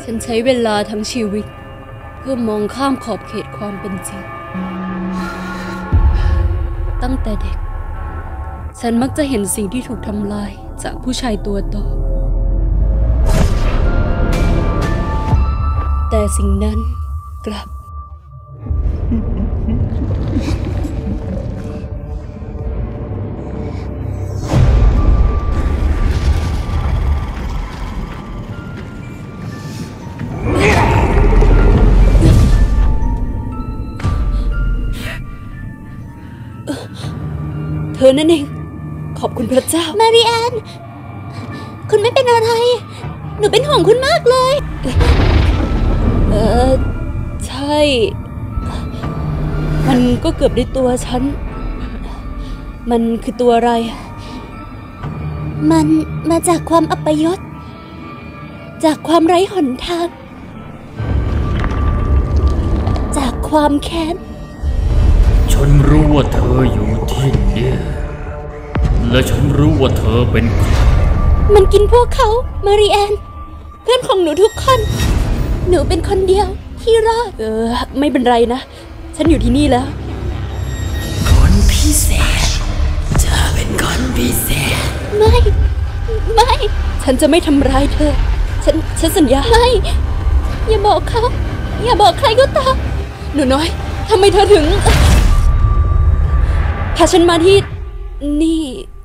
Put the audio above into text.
ฉันใช้เวลาทั้งชีวิตเพื่อมองข้ามขอบเขตความเป็นจริงตั้งแต่เด็กฉันมักจะเห็นสิ่งที่ถูกทำลายจากผู้ชายตัวโตแต่สิ่งนั้นกลับเธอนั่นเองขอบคุณพระเจ้ามาริแอนคุณไม่เป็นอะไรหนูเป็นห่วงคุณมากเลยใช่มันก็เกือบได้ตัวฉันมันคือตัวอะไรมันมาจากความอัปยศจากความไร้หนทางจากความแค้นฉันรู้ว่าเธออยู่ที่นี่และฉันรู้ว่าเธอเป็นใครมันกินพวกเขามาริแอนเพื่อนของหนูทุกคนหนูเป็นคนเดียวที่รอดไม่เป็นไรนะฉันอยู่ที่นี่แล้วคนพิเศษเธอเป็นคนพิเศษไม่ฉันจะไม่ทำร้ายเธอฉันสัญญาไม่อย่าบอกเขาอย่าบอกใครก็ตามหนูน้อยทำไมเธอถึงพาฉันมาที่นี่